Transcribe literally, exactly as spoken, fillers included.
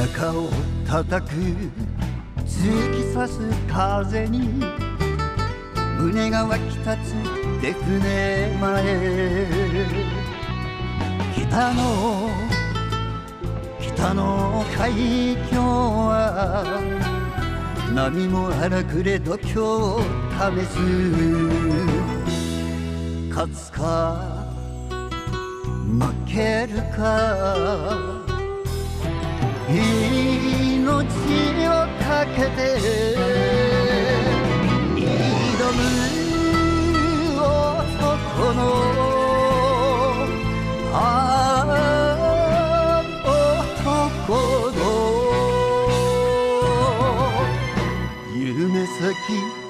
中を叩く突き刺す風に胸が湧き立つ出船前、北の北の海峡は波も荒くれ度胸を試す。勝つか負けるか命をかけて挑む男のああ男の夢咲き